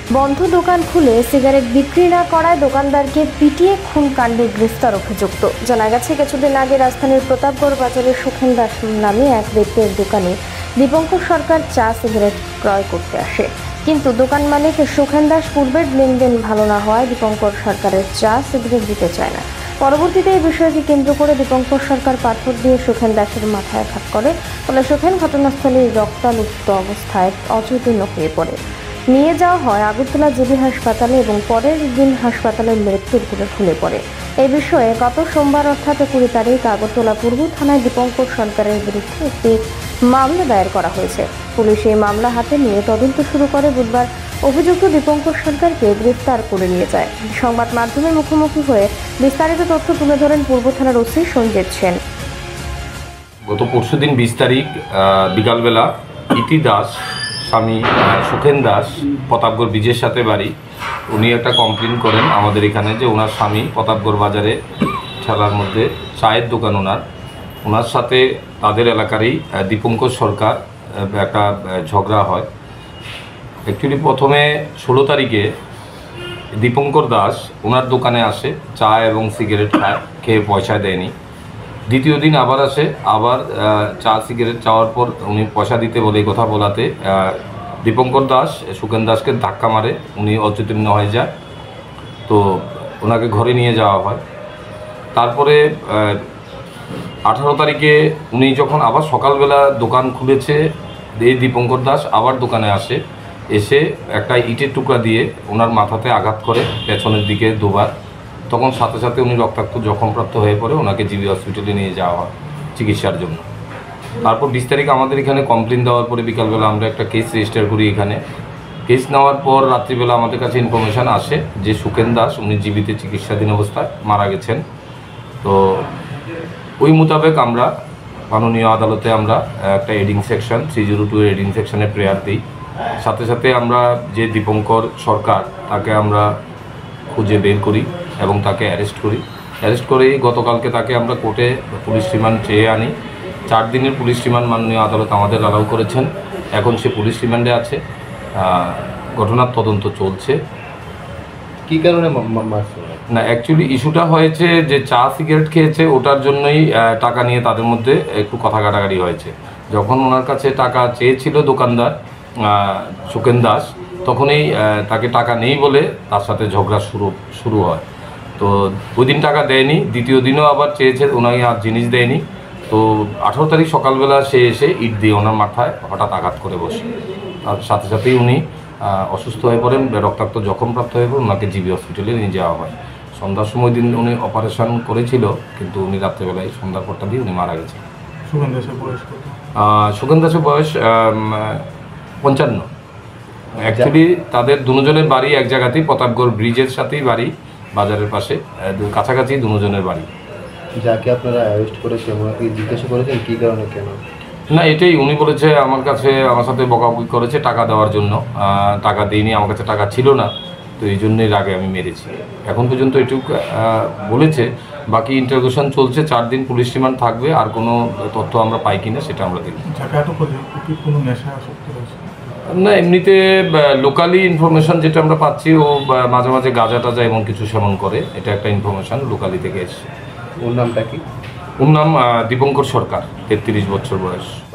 বন্ধ দোকান খুলে সিগারেট বিক্রি না করায় দোকানদারকে পিটিয়ে খুন কাণ্ডে গ্রেফতার অভিযুক্ত। জানা গেছে, কিছুদিন আগে রাজধানীর প্রতাপগড় বাজারের সুখেন দাস নামে এক ব্যক্তির দোকানে দীপঙ্কর সরকার চা সিগারেট ক্রয় করতে আসে। কিন্তু দোকান মালিক সুখেন দাস পূর্বের লেনদেন ভালো না হওয়ায় দীপঙ্কর সরকারের চা সিগারেট দিতে চায় না। পরবর্তীতে এই বিষয়কে কেন্দ্র করে দীপঙ্কর সরকার পাথর দিয়ে সুখেন দাসের মাথায় আঘাত করে। ফলে সুখেন ঘটনাস্থলে রক্তাক্ত অবস্থায় অচৈতন্য হয়ে পড়ে। নিয়ে যাওয়া হয় আগরতলা জিবি হাসপাতালে এবং পরের দিন হাসপাতালের মৃত্যুর কোলে ঢলে পড়ে। এই বিষয়ে গত সোমবার অর্থাৎ 20 তারিখ আগরতলা পূর্ব থানায় দীপঙ্কর সরকারের বিরুদ্ধে একটি মামলা দায়ের করা হয়েছে। পুলিশ এই মামলা হাতে নিয়ে তদন্ত শুরু করে। বুধবার অভিযুক্ত দীপঙ্কর সরকারকে গ্রেফতার করে নিয়ে যায়। সংবাদ মাধ্যমের মুখোমুখি হয়ে বিস্তারিত তথ্য তুলে ধরেন পূর্ব থানার ওসি সঞ্জিত সেন। গত পরশুদিন 20 তারিখ বিকালবেলা ইতি দাস স্বামী সুখেন দাস প্রতাপগড় ব্রিজের সাথে বাড়ি, উনি একটা কমপ্লেন করেন আমাদের এখানে যে ওনার স্বামী প্রতাপগড় বাজারে ঠেলার মধ্যে চায়ের দোকান ওনার সাথে তাদের এলাকারই দীপঙ্কর সরকার একটা ঝগড়া হয়। অ্যাকচুয়ালি প্রথমে 16 তারিখে দীপঙ্কর দাস ওনার দোকানে আসে, চা এবং সিগারেট খায়, খেয়ে পয়সা দেয়নি। দ্বিতীয় দিন আবার আসে, আবার চা সিগারেট চাওয়ার পর উনি পয়সা দিতে বলে কথা বলাতে দীপঙ্কর দাস সুখেন দাসকে ধাক্কা মারে, উনি অচৈতন্য হয়ে যায়। তো ওনাকে ঘরে নিয়ে যাওয়া হয়। তারপরে 18 তারিখে উনি যখন আবার সকালবেলা দোকান খুলেছে, এই দীপঙ্কর দাস আবার দোকানে আসে, এসে একটা ইটের টুকরা দিয়ে ওনার মাথাতে আঘাত করে পেছনের দিকে দুবার। তখন সাথে সাথে উনি রক্তাক্ত জখমপ্রাপ্ত হয়ে পড়ে, ওনাকে জিবি হসপিটালে নিয়ে যাওয়া হয় চিকিৎসার জন্য। তারপর 20 তারিখ আমাদের এখানে কমপ্লেন দেওয়ার পরে বিকালবেলা আমরা একটা কেস রেজিস্টার করি। এখানে কেস নেওয়ার পর রাত্রিবেলা আমাদের কাছে ইনফরমেশান আসে যে সুখেন দাস উনি জীবিত চিকিৎসাধীন অবস্থায় মারা গেছেন। তো ওই মোতাবেক আমরা মাননীয় আদালতে আমরা একটা এডিং সেকশন 302 এডিং সেকশনে প্রেয়ার দিই। সাথে সাথে আমরা যে দীপঙ্কর সরকার তাকে আমরা খুঁজে বের করি এবং তাকে অ্যারেস্ট করেই গতকালকে তাকে আমরা কোর্টে পুলিশ রিমান্ড চেয়ে আনি। 4 দিনের পুলিশ রিমান্ড মাননীয় আদালত আমাদের অ্যালাউ করেছেন। এখন সে পুলিশ রিমান্ডে আছে, ঘটনার তদন্ত চলছে। কী কারণে না, অ্যাকচুয়ালি ইস্যুটা হয়েছে যে চা সিগারেট খেয়েছে, ওটার জন্যই টাকা নিয়ে তাদের মধ্যে একটু কথা কাটাকাটি হয়েছে। যখন ওনার কাছে টাকা চেয়েছিল দোকানদার সুখেন দাস, তখনই তাকে টাকা নেই বলে তার সাথে ঝগড়া শুরু হয়। তো ওই দিন টাকা দেয়নি, দ্বিতীয় দিনও আবার চেয়েছে, ওনাকে আর জিনিস দেয়নি। তো 18 তারিখ সকালবেলা সে এসে ইট দিয়ে ওনার মাথায় হঠাৎ আঘাত করে বসে। তার সাথে সাথেই উনি অসুস্থ হয়ে পড়েন, রক্তাক্ত জখমপ্রাপ্ত হয়ে পড়েন, ওনাকে জিবি হসপিটালে নিয়ে যাওয়া হয়। সন্ধ্যার সময় দিন উনি অপারেশন করেছিল, কিন্তু উনি রাত্রেবেলায় সন্ধ্যার পরটা দিয়ে উনি মারা গেছেন। সুখেন দাসের বয়স 55। অ্যাকচুয়ালি তাদের দুজনের বাড়ি এক জায়গাতেই, প্রতাপগড় ব্রিজের সাথেই বাড়ি, বাজারের পাশে কাছাকাছি দুজনের বাড়ি। যাকে আপনারা অ্যারেস্ট করেছেন ওনাকে জিজ্ঞাসা করেছেন কী কারণে, কেন? না, এটাই উনি বলেছে আমার সাথে বকাবকি করেছে টাকা দেওয়ার জন্য। টাকা দিইনি, আমার কাছে টাকা ছিল না, তো এই জন্যই রাগে আমি মেরেছি। এখন পর্যন্ত এটুকু বলেছে, বাকি ইন্টারোগেশন চলছে। 4 দিন পুলিশ রিমান্ড থাকবে, আর কোনো তথ্য আমরা পাই কিনা সেটা আমরা দেখব। না, এমনিতে লোকালি ইনফরমেশন যেটা আমরা পাচ্ছি, ও মাঝে মাঝে গাঁজা টাজা এমন কিছু সেবন করে, এটা একটা ইনফরমেশন লোকালি থেকে এসেছে। ওর নামটা কি? ওর নাম দীপঙ্কর সরকার, 33 বছর বয়স।